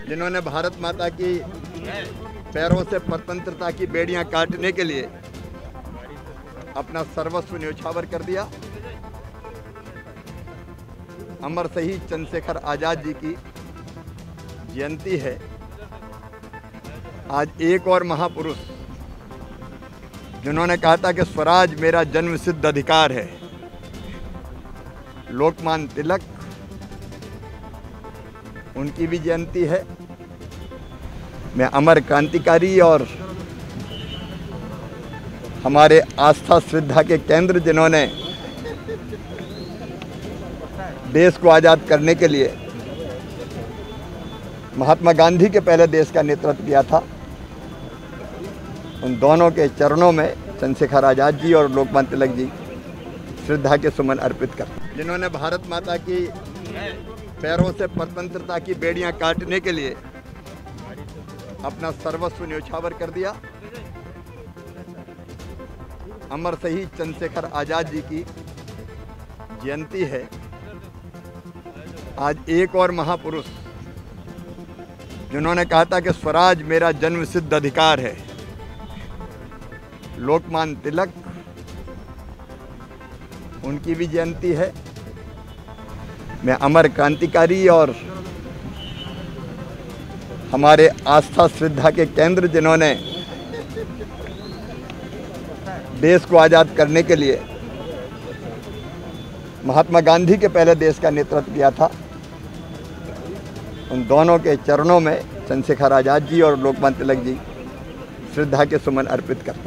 जिन्होंने भारत माता की पैरों से स्वतंत्रता की बेड़ियां काटने के लिए अपना सर्वस्व न्यौछावर कर दिया। अमर शहीद चंद्रशेखर आजाद जी की जयंती है। आज एक और महापुरुष जिन्होंने कहा था कि स्वराज मेरा जन्म सिद्ध अधिकार है, लोकमान्य तिलक, उनकी भी जयंती है। मैं अमर क्रांतिकारी और हमारे आस्था श्रद्धा के केंद्र जिन्होंने देश को आज़ाद करने के लिए महात्मा गांधी के पहले देश का नेतृत्व किया था, उन दोनों के चरणों में चंद्रशेखर आजाद जी और लोकमान्य तिलक जी श्रद्धा के सुमन अर्पित करते। जिन्होंने भारत माता की पैरों से स्वतंत्रता की बेड़ियां काटने के लिए अपना सर्वस्व न्यौछावर कर दिया। अमर शहीद चंद्रशेखर आजाद जी की जयंती है। आज एक और महापुरुष जिन्होंने कहा था कि स्वराज मेरा जन्म सिद्ध अधिकार है, लोकमान्य तिलक, उनकी भी जयंती है। मैं अमर क्रांतिकारी और हमारे आस्था श्रद्धा के केंद्र जिन्होंने देश को आज़ाद करने के लिए महात्मा गांधी के पहले देश का नेतृत्व किया था, उन दोनों के चरणों में चंद्रशेखर आजाद जी और लोकमान्य तिलक जी श्रद्धा के सुमन अर्पित करते हैं।